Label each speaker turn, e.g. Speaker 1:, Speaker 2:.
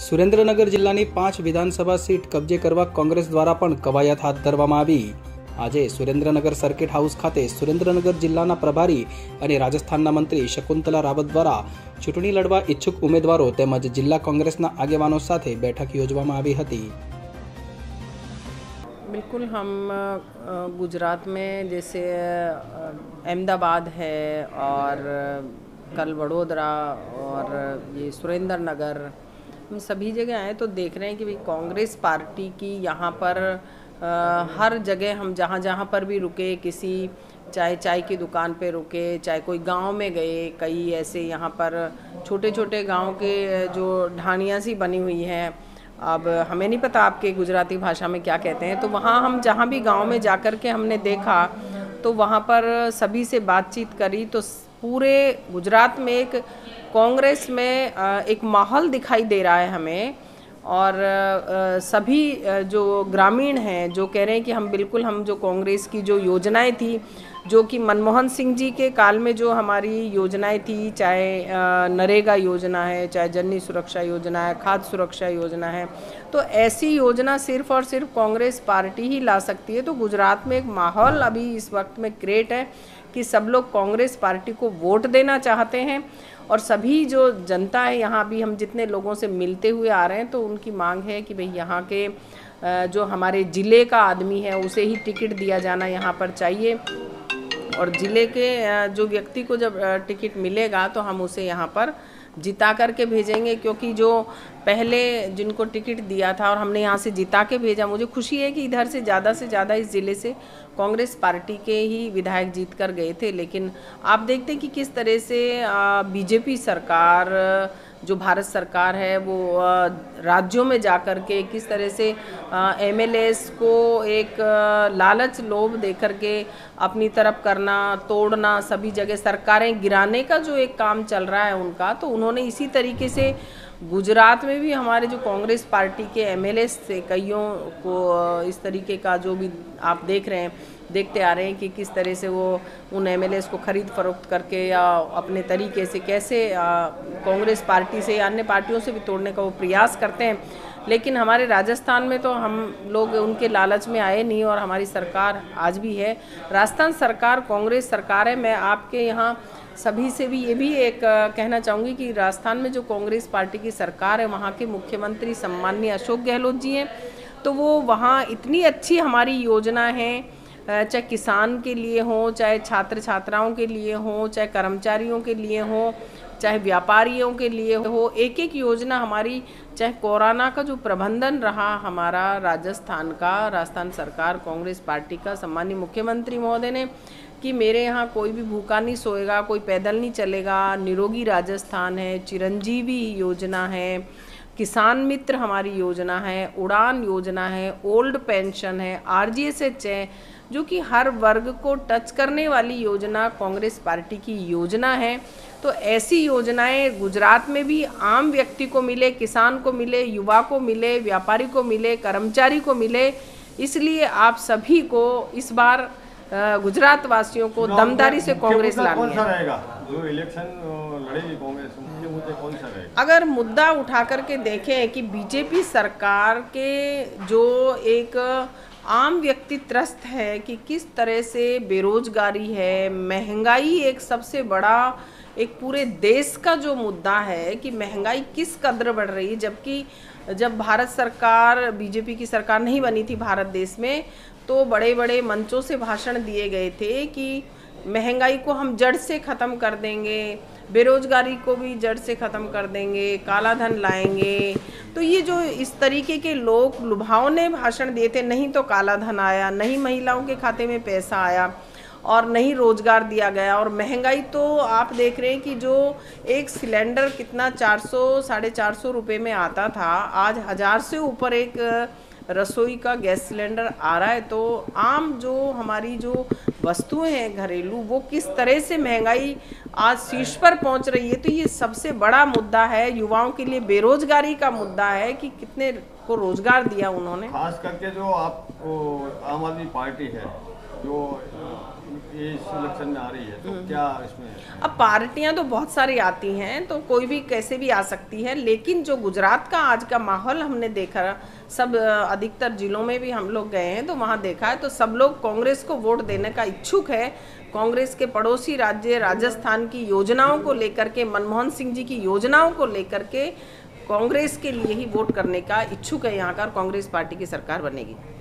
Speaker 1: સુરેન્દ્રનગર જિલ્લાની 5 વિધાનસભા સીટ કબજે કરવા કોંગ્રેસ દ્વારા પણ કવાયત હાથ ધરવામાં આવી। આજે સુરેન્દ્રનગર સર્કિટ હાઉસ ખાતે સુરેન્દ્રનગર જિલ્લાના પ્રભારી અને રાજસ્થાનના મંત્રી શકુંતલા રાવત દ્વારા ચૂંટણી લડવા ઇચ્છુક ઉમેદવારો તેમજ જિલ્લા કોંગ્રેસના આગેવાનો સાથે બેઠક યોજવામાં આવી હતી।
Speaker 2: बिल्कुल हम गुजरात में जैसे अहमदाबाद है और कल वडोदरा और ये सुरेंद्रनगर, हम सभी जगह आए तो देख रहे हैं कि भाई कांग्रेस पार्टी की यहाँ पर हर जगह हम जहाँ जहाँ पर भी रुके, किसी चाहे चाय की दुकान पे रुके, चाहे कोई गांव में गए, कई ऐसे यहाँ पर छोटे छोटे गांव के जो ढाणियाँ सी बनी हुई हैं, अब हमें नहीं पता आपके गुजराती भाषा में क्या कहते हैं, तो वहाँ हम जहाँ भी गांव में जाकर के हमने देखा तो वहाँ पर सभी से बातचीत करी तो पूरे गुजरात में एक कांग्रेस में एक माहौल दिखाई दे रहा है हमें। और सभी जो ग्रामीण हैं जो कह रहे हैं कि हम बिल्कुल हम जो कांग्रेस की जो योजनाएं थी, जो कि मनमोहन सिंह जी के काल में जो हमारी योजनाएं थी, चाहे नरेगा योजना है, चाहे जननी सुरक्षा योजना है, खाद्य सुरक्षा योजना है, तो ऐसी योजना सिर्फ और सिर्फ कांग्रेस पार्टी ही ला सकती है। तो गुजरात में एक माहौल अभी इस वक्त में क्रिएट है कि सब लोग कांग्रेस पार्टी को वोट देना चाहते हैं। और सभी जो जनता है यहाँ भी हम जितने लोगों से मिलते हुए आ रहे हैं तो उनकी मांग है कि भाई यहाँ के जो हमारे ज़िले का आदमी है उसे ही टिकट दिया जाना यहाँ पर चाहिए। और ज़िले के जो व्यक्ति को जब टिकट मिलेगा तो हम उसे यहाँ पर जिता करके भेजेंगे, क्योंकि जो पहले जिनको टिकट दिया था और हमने यहाँ से जिता के भेजा, मुझे खुशी है कि इधर से ज़्यादा इस ज़िले से कांग्रेस पार्टी के ही विधायक जीत कर गए थे। लेकिन आप देखते हैं कि किस तरह से बीजेपी सरकार, जो भारत सरकार है, वो राज्यों में जाकर के किस तरह से एमएलएस को एक लालच लोभ देकर के अपनी तरफ करना, तोड़ना, सभी जगह सरकारें गिराने का जो एक काम चल रहा है उनका, तो उन्होंने इसी तरीके से गुजरात में भी हमारे जो कांग्रेस पार्टी के एमएलएस थे कईयों को इस तरीके का जो भी आप देखते आ रहे हैं कि किस तरह से वो उन एमएलएस को खरीद फरोख्त करके या अपने तरीके से कैसे कांग्रेस पार्टी से या अन्य पार्टियों से भी तोड़ने का वो प्रयास करते हैं। लेकिन हमारे राजस्थान में तो हम लोग उनके लालच में आए नहीं और हमारी सरकार आज भी है, राजस्थान सरकार कांग्रेस सरकार है। मैं आपके यहाँ सभी से भी ये भी एक कहना चाहूँगी कि राजस्थान में जो कांग्रेस पार्टी की सरकार है, वहाँ के मुख्यमंत्री सम्माननीय अशोक गहलोत जी हैं, तो वो वहाँ इतनी अच्छी हमारी योजना है, चाहे किसान के लिए हो, चाहे छात्र छात्राओं के लिए हो, चाहे कर्मचारियों के लिए हो, चाहे व्यापारियों के लिए हो, एक एक योजना हमारी, चाहे कोरोना का जो प्रबंधन रहा हमारा राजस्थान सरकार कांग्रेस पार्टी का सम्माननीय मुख्यमंत्री महोदय ने कि मेरे यहाँ कोई भी भूखा नहीं सोएगा, कोई पैदल नहीं चलेगा, निरोगी राजस्थान है, चिरंजीवी योजना है, किसान मित्र हमारी योजना है, उड़ान योजना है, ओल्ड पेंशन है, आरजीएसएच है, जो कि हर वर्ग को टच करने वाली योजना कांग्रेस पार्टी की योजना है। तो ऐसी योजनाएं गुजरात में भी आम व्यक्ति को मिले, किसान को मिले, युवा को मिले, व्यापारी को मिले, कर्मचारी को मिले। इसलिए आप सभी को इस बार गुजरात वासियों को दमदारी से कांग्रेस लानी है।
Speaker 3: जो इलेक्शन लड़ेगी कांग्रेस, मुख्य मुद्दे कौन सा रहेगा?
Speaker 2: अगर मुद्दा उठा करके देखें कि बीजेपी सरकार के जो एक आम व्यक्ति त्रस्त है कि किस तरह से बेरोजगारी है, महंगाई एक सबसे बड़ा एक पूरे देश का जो मुद्दा है कि महंगाई किस कदर बढ़ रही है, जबकि जब भारत सरकार बीजेपी की सरकार नहीं बनी थी भारत देश में, तो बड़े बड़े मंचों से भाषण दिए गए थे कि महंगाई को हम जड़ से ख़त्म कर देंगे, बेरोजगारी को भी जड़ से ख़त्म कर देंगे, काला धन लाएंगे। तो ये जो इस तरीके के लोग लुभावने भाषण दिए थे, नहीं तो काला धन आया, नहीं महिलाओं के खाते में पैसा आया और नहीं रोजगार दिया गया। और महंगाई तो आप देख रहे हैं कि जो एक सिलेंडर कितना 400 साढ़े 400 रुपये में आता था, आज 1000 से ऊपर एक रसोई का गैस सिलेंडर आ रहा है। तो आम जो हमारी जो वस्तुएं हैं घरेलू, वो किस तरह से महंगाई आज शीर्ष पर पहुंच रही है। तो ये सबसे बड़ा मुद्दा है, युवाओं के लिए बेरोजगारी का मुद्दा है कि कितने को रोजगार दिया उन्होंने।
Speaker 3: खास करके जो आप आम आदमी पार्टी है, जो ये इस इलेक्शन में आ रही है, तो क्या इसमें?
Speaker 2: अब पार्टियां तो बहुत सारी आती हैं, तो कोई भी कैसे भी आ सकती है, लेकिन जो गुजरात का आज का माहौल हमने देखा, सब अधिकतर जिलों में भी हम लोग गए हैं तो वहाँ देखा है, तो सब लोग कांग्रेस को वोट देने का इच्छुक है। कांग्रेस के पड़ोसी राज्य राजस्थान की योजनाओं को लेकर के, मनमोहन सिंह जी की योजनाओं को लेकर के कांग्रेस के लिए ही वोट करने का इच्छुक है यहाँ का, और कांग्रेस पार्टी की सरकार बनेगी।